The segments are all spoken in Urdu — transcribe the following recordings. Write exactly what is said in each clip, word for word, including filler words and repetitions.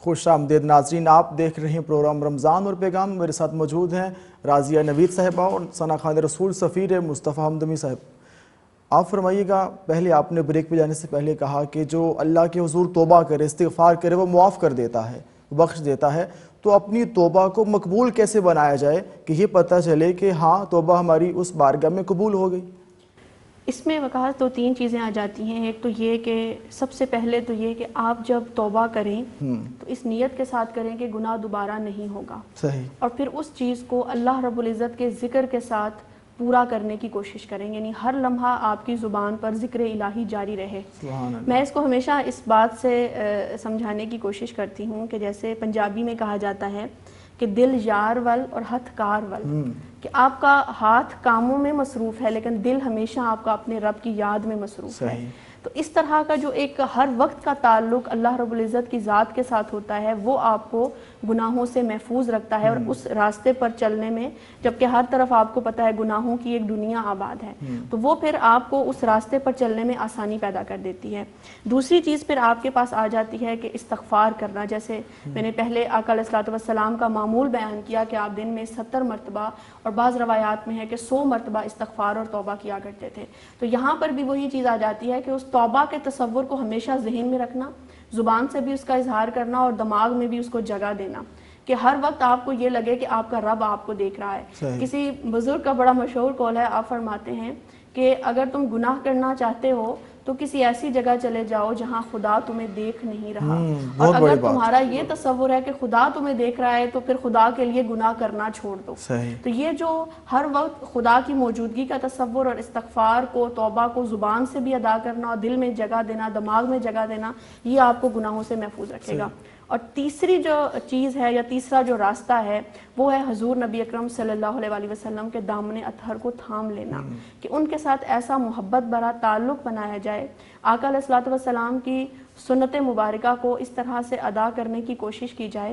خوش آمدید ناظرین، آپ دیکھ رہے ہیں پروگرام رمضان اور پیغام۔ میرے ساتھ موجود ہیں راضیہ نوید صاحبہ اور ثنا خان رسول سفیر مصطفیٰ حمدمی صاحب۔ آپ فرمائیے گا، پہلے آپ نے بریک پہ جانے سے پہلے کہا کہ جو اللہ کے حضور توبہ کرے، استغفار کرے، وہ معاف کر دیتا ہے، بخش دیتا ہے، تو اپنی توبہ کو مقبول کیسے بنایا جائے کہ یہ پتہ چلے کہ ہاں توبہ ہماری اس بارگاہ میں قبول ہو گئی؟ اس میں وقاحت تو تین چیزیں آ جاتی ہیں۔ ایک تو یہ کہ سب سے پہلے تو یہ کہ آپ جب توبہ کریں تو اس نیت کے ساتھ کریں کہ گناہ دوبارہ نہیں ہوگا، صحیح، اور پھر اس چیز کو اللہ رب العزت کے ذکر کے ساتھ پورا کرنے کی کوشش کریں، یعنی ہر لمحہ آپ کی زبان پر ذکر الہی جاری رہے۔ میں اس کو ہمیشہ اس بات سے سمجھانے کی کوشش کرتی ہوں کہ جیسے پنجابی میں کہا جاتا ہے کہ دل یار ول اور ہتھ کار ول، کہ آپ کا ہاتھ کاموں میں مصروف ہے لیکن دل ہمیشہ آپ کا اپنے رب کی یاد میں مصروف ہے۔ تو اس طرح کا جو ایک ہر وقت کا تعلق اللہ رب العزت کی ذات کے ساتھ ہوتا ہے، وہ آپ کو گناہوں سے محفوظ رکھتا ہے اور اس راستے پر چلنے میں، جبکہ ہر طرف آپ کو پتہ ہے گناہوں کی ایک دنیا آباد ہے، تو وہ پھر آپ کو اس راستے پر چلنے میں آسانی پیدا کر دیتی ہے۔ دوسری چیز پھر آپ کے پاس آ جاتی ہے کہ استغفار کرنا، جیسے میں نے پہلے آقا علیہ الصلوۃ والسلام کا معمول بیان کیا کہ آپ دن میں ستر مرتبہ اور بعض روایات میں ہے کہ سو مرتبہ استغفار اور توبہ کیا کرتے تھے۔ تو یہاں پر بھی وہی چیز آ جاتی ہے کہ اس توبہ کے تصور کو ہمیشہ ذہن میں رکھنا، زبان سے بھی اس کا اظہار کرنا اور دماغ میں بھی اس کو جگہ دینا کہ ہر وقت آپ کو یہ لگے کہ آپ کا رب آپ کو دیکھ رہا ہے۔ کسی بزرگ کا بڑا مشہور قول ہے، آپ فرماتے ہیں کہ اگر تم گناہ کرنا چاہتے ہو تو کسی ایسی جگہ چلے جاؤ جہاں خدا تمہیں دیکھ نہیں رہا، اور اگر تمہارا یہ تصور ہے کہ خدا تمہیں دیکھ رہا ہے تو پھر خدا کے لیے گناہ کرنا چھوڑ دو۔ تو یہ جو ہر وقت خدا کی موجودگی کا تصور اور استغفار کو، توبہ کو زبان سے بھی ادا کرنا اور دل میں جگہ دینا، دماغ میں جگہ دینا، یہ آپ کو گناہوں سے محفوظ رکھے گا۔ اور تیسری جو چیز ہے یا تیسرا جو راستہ ہے وہ ہے حضور نبی اکرم صلی اللہ علیہ وآلہ وسلم کے دامن اطہر کو تھام لینا، کہ ان کے ساتھ ایسا محبت بھرا تعلق بنایا جائے، آقا علیہ الصلوۃ والسلام کی سنت مبارکہ کو اس طرح سے ادا کرنے کی کوشش کی جائے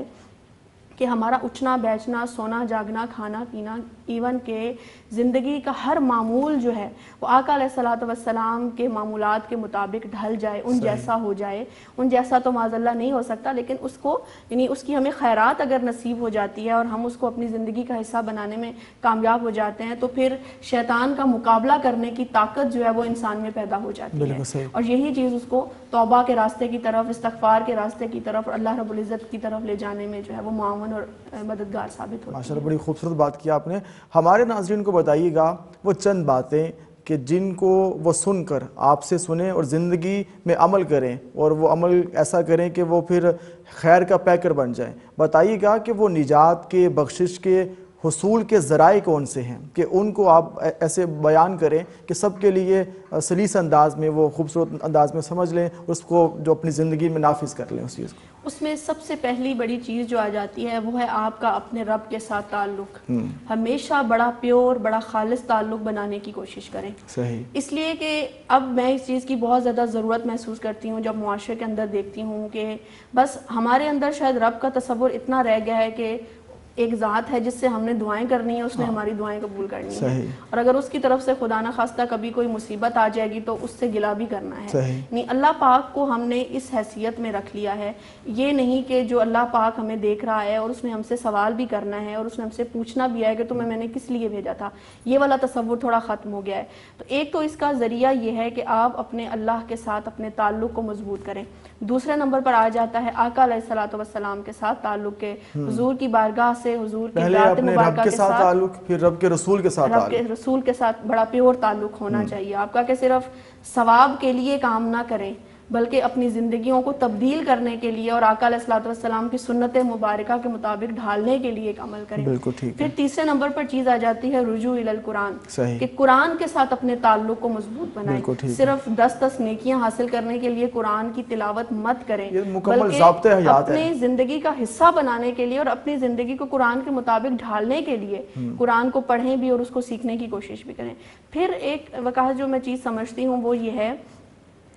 کہ ہمارا اٹھنا بیٹھنا، سونا جاگنا، کھانا پینا، ایون کہ زندگی کا ہر معمول جو ہے وہ آقا علیہ الصلوۃ والسلام کے معمولات کے مطابق ڈھل جائے، ان جیسا ہو جائے۔ ان جیسا تو معاذ اللہ نہیں ہو سکتا، لیکن اس کو یعنی اس کی ہمیں خیرات اگر نصیب ہو جاتی ہے اور ہم اس کو اپنی زندگی کا حصہ بنانے میں کامیاب ہو جاتے ہیں تو پھر شیطان کا مقابلہ کرنے کی طاقت جو ہے وہ انسان میں پیدا ہو جاتی ہے، اور یہی چیز اس کو توبہ کے راستے کی طرف، استغفار کے راستے کی طرف اور اللہ رب العزت کی طرف لے جانے میں جو ہے وہ معاون اور مددگار ثابت ہوتی ہے۔ ماشاءاللہ بڑی خوبصورت بات کیا آپ نے۔ ہمارے ناظرین کو بتائیے گا وہ چند باتیں کہ جن کو وہ سن کر آپ سے سنیں اور زندگی میں عمل کریں، اور وہ عمل ایسا کریں کہ وہ پھر خیر کا پیکر بن جائیں۔ بتائیے گا کہ وہ نجات کے، بخشش کے حصول کے ذرائع کون سے ہیں، کہ ان کو آپ ایسے بیان کریں کہ سب کے لیے سلیس انداز میں، وہ خوبصورت انداز میں سمجھ لیں اور اس کو جو اپنی زندگی میں نافذ کر لیں اس چیز کو۔ اس میں سب سے پہلی بڑی چیز جو آ جاتی ہے وہ ہے آپ کا اپنے رب کے ساتھ تعلق۔ ہمیشہ بڑا پیور، بڑا خالص تعلق بنانے کی کوشش کریں۔ صحیح، اس لیے کہ اب میں اس چیز کی بہت زیادہ ضرورت محسوس کرتی ہوں جب معاشرے کے اندر دیکھتی ہوں کہ بس ہمارے اندر شاید رب کا تصور اتنا رہ گیا ہے کہ ایک ذات ہے جس سے ہم نے دعائیں کرنی ہیں، اس نے ہماری دعائیں قبول کرنی ہیں، اور اگر اس کی طرف سے خدا نہ خواستہ کبھی کوئی مصیبت آ جائے گی تو اس سے گلہ بھی کرنا ہے۔ نہیں، اللہ پاک کو ہم نے اس حیثیت میں رکھ لیا ہے، یہ نہیں کہ جو اللہ پاک ہمیں دیکھ رہا ہے اور اس نے ہم سے سوال بھی کرنا ہے اور اس نے ہم سے پوچھنا بھی ہے کہ تمہیں میں نے کس لیے بھیجا تھا، یہ والا تصور تھوڑا ختم ہو گیا ہے۔ تو ایک تو اس کا ذریعہ یہ ہے کہ آپ اپنے اللہ کے ساتھ اپنے تعلق کو مضبوط کریں۔ دوسرے نمبر پر آ جاتا ہے آقا علیہ الصلوۃ والسلام کے ساتھ تعلق کے، حضور کی بارگاہ سے، حضور کی ذات مبارکہ کے ساتھ تعلق، پھر رب کے رسول کے ساتھ رب کے رسول کے ساتھ بڑا پیور تعلق ہونا چاہیے آپ کا، کہ صرف ثواب کے لیے کام نہ کریں بلکہ اپنی زندگیوں کو تبدیل کرنے کے لیے اور آقا علیہ الصلوۃ والسلام کی سنت مبارکہ کے مطابق ڈھالنے کے لیے ایک عمل کریں۔ پھر تیسرے نمبر پر چیز آ جاتی ہے رجوع الی القرآن، کہ قرآن کے ساتھ اپنے تعلق کو مضبوط بنائیں۔ صرف دس دس نیکیاں حاصل کرنے کے لیے قرآن کی تلاوت مت کریں، بلکہ اپنی زندگی کا حصہ بنانے کے لیے اور اپنی زندگی کو قرآن کے مطابق ڈھالنے کے لیے قرآن کو پڑھیں بھی اور اس کو سیکھنے کی کوشش بھی کریں۔ پھر ایک وقاحت جو میں چیز سمجھتی ہوں وہ یہ ہے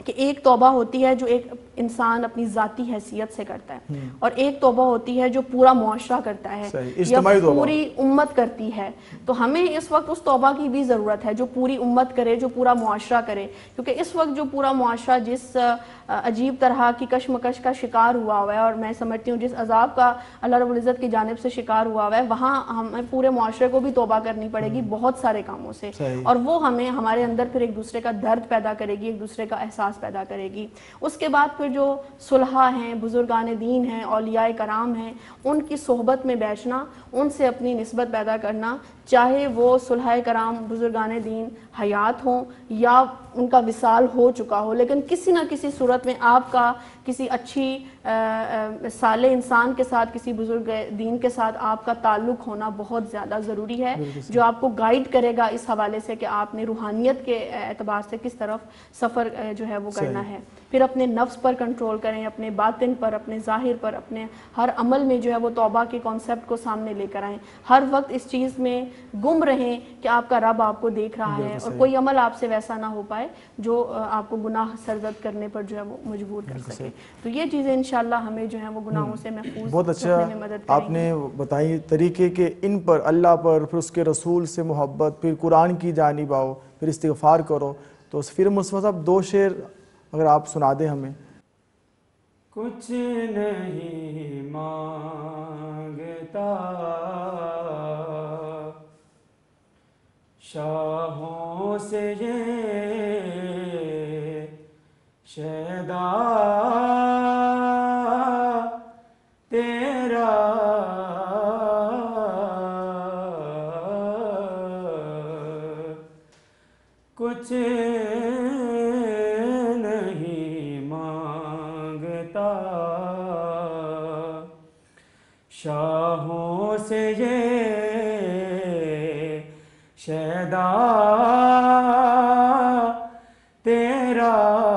کہ ایک توبہ ہوتی ہے جو ایک انسان اپنی ذاتی حیثیت سے کرتا ہے اور ایک توبہ ہوتی ہے جو پورا معاشرہ کرتا ہے یا پوری امت کرتی ہے. تو ہمیں اس وقت اس توبہ کی بھی ضرورت ہے جو پوری امت کرے, جو پورا معاشرہ کرے, کیونکہ اس وقت جو پورا معاشرہ جس عجیب طرح کی کشمکش کا شکار ہوا ہوا ہے اور میں سمجھتی ہوں جس عذاب کا اللہ رب العزت کی جانب سے شکار ہوا ہوا ہے, وہاں ہمیں پورے معاشرے کو بھی توبہ کرنی پڑے گی بہت سارے کاموں سے, اور وہ ہمیں ہمارے اندر پھر ایک دوسرے کا درد پیدا کرے گی, ایک دوسرے کا احساس پیدا کرے گی. اس کے بعد پھر جو صلحاء ہیں, بزرگان دین ہیں, اولیاء کرام ہیں, ان کی صحبت میں بیٹھنا, ان سے اپنی نسبت پیدا کرنا, چاہے وہ صلحاء کرام بزرگان دین حیات ہوں یا ان کا وصال ہو چکا ہو, لیکن کسی نہ کسی صورت میں آپ کا کسی اچھی صالح انسان کے ساتھ, کسی بزرگ دین کے ساتھ آپ کا تعلق ہونا بہت زیادہ ضروری ہے, جو آپ کو گائیڈ کرے گا اس حوالے سے کہ آپ نے روحانیت کے اعتبار سے کس طرف سفر جو ہے وہ کرنا ہے. پھر اپنے نفس پر کنٹرول کریں, اپنے باطن پر, اپنے ظاہر پر, اپنے ہر عمل میں جو ہے وہ توبہ کے کانسیپٹ کو سامنے لے کر آئیں. ہر وقت اس چیز میں گم رہیں کہ آپ کا رب آپ کو دیکھ رہا ہے اور کوئی عمل آپ سے ویسا نہ ہو پائے جو آپ کو گناہ سرزد کرنے پر جو ہے وہ مجبور کر سکے. تو یہ چیزیں انشاءاللہ ہمیں جو ہیں وہ گناہوں سے محفوظ بہت اچھا آپ نے بتائی طریقے کہ ان پر, اللہ پر, پھر اس کے رسول سے محبت, پھر قرآن کی جانب آؤ, پھر استغفار کرو. تو پھر مصطفیٰ صاحب دو شعر اگر آپ سنا دیں ہمیں. کچھ نہیں مانگتا شاہوں سے یہ شیدا تیرا کچھ نہیں مانگتا شاہوں سے یہ شیدا تیرا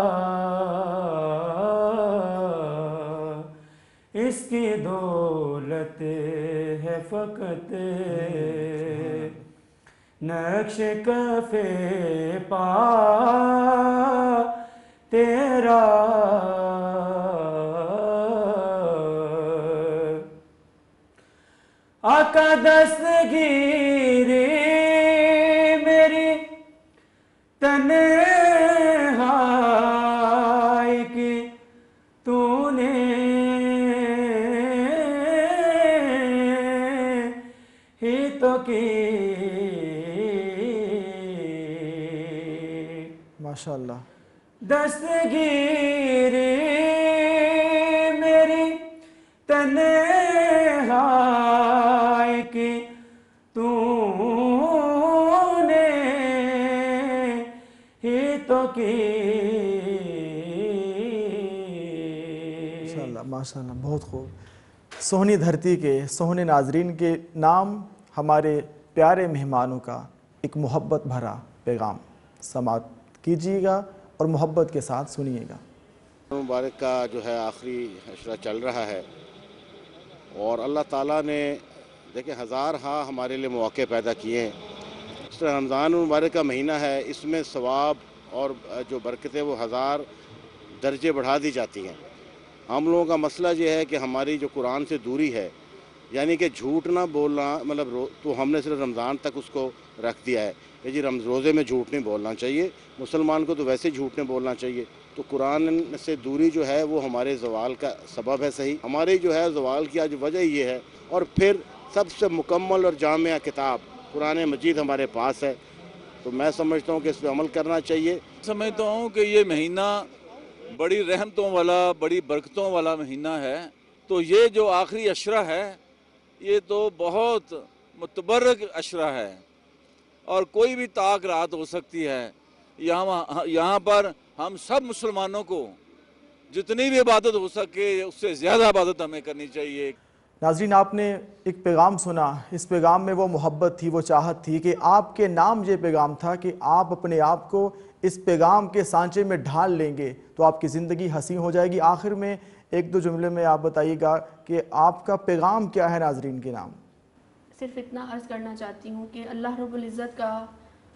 اس کی دولت ہے فقط نقش کف پا تیرا آقا دستگیری میری تنہائی کی تو نے ہی تو کی ماشاءاللہ. دستگیری میری تنہائی کی تو نے ہی تو کی. ماشاءاللہ ماشاءاللہ بہت خوب. سہنی دھرتی کے سہنے ناظرین کے نام ہمارے پیارے مہمانوں کا ایک محبت بھرا پیغام سماعت کیجیے گا اور محبت کے ساتھ سنیے گا. مبارک کا جو ہے آخری عشرہ چل رہا ہے اور اللہ تعالیٰ نے دیکھیں ہزار ہاں ہمارے لیے مواقع پیدا کیے ہیں. اس طرح رمضان مبارک کا مہینہ ہے, اس میں ثواب اور جو برکتیں وہ ہزار درجے بڑھا دی جاتی ہیں. ہم لوگوں کا مسئلہ یہ ہے کہ ہماری جو قرآن سے دوری ہے, یعنی کہ جھوٹ نہ بولنا, مطلب تو ہم نے صرف رمضان تک اس کو رکھ دیا ہے کہ جی روزے میں جھوٹ نہیں بولنا چاہیے, مسلمان کو تو ویسے جھوٹ نہیں بولنا چاہیے. تو قرآن سے دوری جو ہے وہ ہمارے زوال کا سبب ہے. صحیح ہمارے جو ہے زوال کی آج وجہ یہ ہے. اور پھر سب سے مکمل اور جامع کتاب قرآن مجید ہمارے پاس ہے, تو میں سمجھتا ہوں کہ اس پہ عمل کرنا چاہیے. سمجھتا ہوں کہ یہ مہینہ بڑی رحمتوں والا, بڑی برکتوں والا مہینہ ہے. تو یہ جو آخری عشرہ ہے یہ تو بہت متبرک عشرہ ہے اور کوئی بھی طاق رات ہو سکتی ہے. یہاں یہاں پر ہم سب مسلمانوں کو جتنی بھی عبادت ہو سکے اس سے زیادہ عبادت ہمیں کرنی چاہیے. ناظرین آپ نے ایک پیغام سنا, اس پیغام میں وہ محبت تھی, وہ چاہت تھی کہ آپ کے نام یہ پیغام تھا کہ آپ اپنے آپ کو اس پیغام کے سانچے میں ڈھال لیں گے تو آپ کی زندگی حسین ہو جائے گی. آخر میں ایک دو جملے میں آپ بتائیے گا کہ آپ کا پیغام کیا ہے ناظرین کے نام. صرف اتنا عرض کرنا چاہتی ہوں کہ اللہ رب العزت کا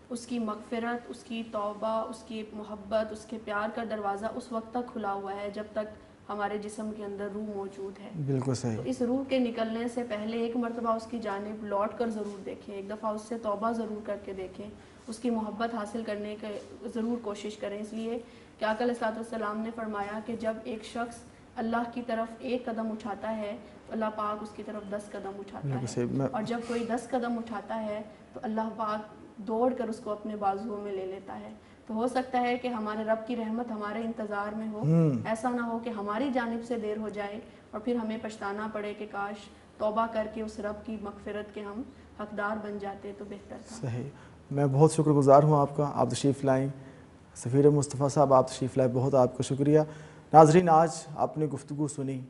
اس کی مغفرت، اس کی توبہ، اس کی محبت، اس کے پیار کا دروازہ اس وقت تک کھلا ہوا ہے جب تک ہمارے جسم کے اندر روح موجود ہے۔ بالکل صحیح۔ تو اس روح کے نکلنے سے پہلے ایک مرتبہ اس کی جانب لوٹ کر ضرور دیکھیں، ایک دفعہ اس سے توبہ ضرور کر کے دیکھیں، اس کی محبت حاصل کرنے کے ضرور کوشش کریں، اس لیے کہ آقا علیہ الصلوۃ والسلام نے فرمایا کہ جب ایک شخص اللہ کی طرف ایک قدم اٹھاتا ہے تو اللہ پاک اس کی طرف دس قدم اٹھاتا ہے، اور جب کوئی دس قدم اٹھاتا ہے تو اللہ پاک دوڑ کر اس کو اپنے بازوؤں میں لے لیتا ہے۔ تو ہو سکتا ہے کہ ہمارے رب کی رحمت ہمارے انتظار میں ہو، ایسا نہ ہو کہ ہماری جانب سے دیر ہو جائے اور پھر ہمیں پچھتانا پڑے کہ کاش توبہ کر کے اس رب کی مغفرت کے ہم حقدار بن جاتے تو بہتر تھا۔ صحیح، میں بہت شکر گزار ہوں آپ کا، آپ تشریف لائیں، سفیر مصطفیٰ صاحب آپ تشریف لائیں، بہت آپ کا شکریہ۔ ناظرین، آج آپ نے گفتگو سنی،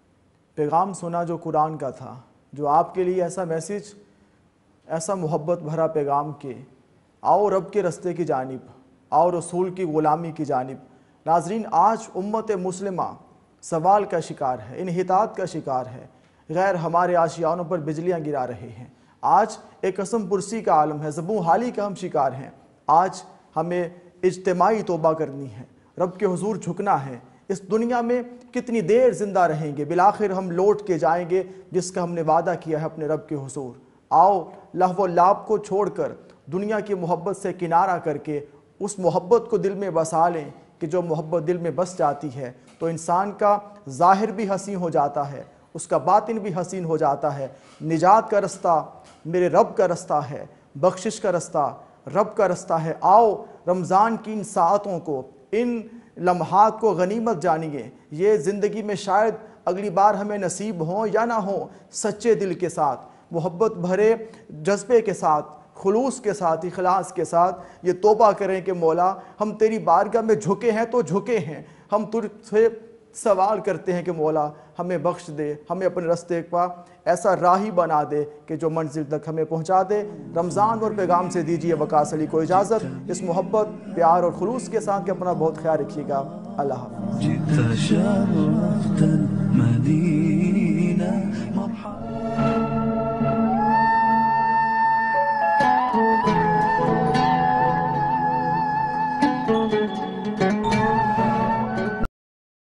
پیغام سنا جو قرآن کا تھا، جو آپ کے لیے ایسا میسیج، ایسا محبت بھرا پیغام کہ آؤ رب کے رستے کی جانب، آؤ رسول کی غلامی کی جانب۔ ناظرین، آج امت مسلمہ سوال کا شکار ہے، انحطاط کا شکار ہے، غیر ہمارے آشیانوں پر بجلیاں گرا رہے ہیں، آج ایک قسم پرسی کا عالم ہے، زبوں حالی کا ہم شکار ہیں۔ آج ہمیں اجتماعی توبہ کرنی ہے، رب کے حضور جھکنا ہے۔ اس دنیا میں کتنی دیر زندہ رہیں گے، بالآخر ہم لوٹ کے جائیں گے جس کا ہم نے وعدہ کیا ہے اپنے رب کے حضور۔ آؤ لہو و لعب کو چھوڑ کر دنیا کی محبت سے کنارہ کر کے اس محبت کو دل میں بسا لیں کہ جو محبت دل میں بس جاتی ہے تو انسان کا ظاہر بھی حسین ہو جاتا ہے، اس کا باطن بھی حسین ہو جاتا ہے۔ نجات کا رستہ میرے رب کا رستہ ہے، بخشش کا رستہ رب کا رستہ ہے۔ آؤ رمضان کی ان ساعتوں کو، ان لمحات کو غنیمت جانیے، یہ زندگی میں شاید اگلی بار ہمیں نصیب ہوں یا نہ ہوں۔ سچے دل کے ساتھ، محبت بھرے جذبے کے ساتھ، خلوص کے ساتھ، اخلاص کے ساتھ یہ توبہ کریں کہ مولا ہم تیری بارگاہ میں جھکے ہیں تو جھکے ہیں، ہم تجھ سے سوال کرتے ہیں کہ مولا ہمیں بخش دے، ہمیں اپنے رستے پر ایسا راہی بنا دے کہ جو منزل تک ہمیں پہنچا دے۔ رمضان اور پیغام سے دیجیے وقاص علی کو اجازت، اس محبت، پیار اور خلوص کے ساتھ کہ اپنا بہت خیال رکھیے گا۔ اللہ حافظ۔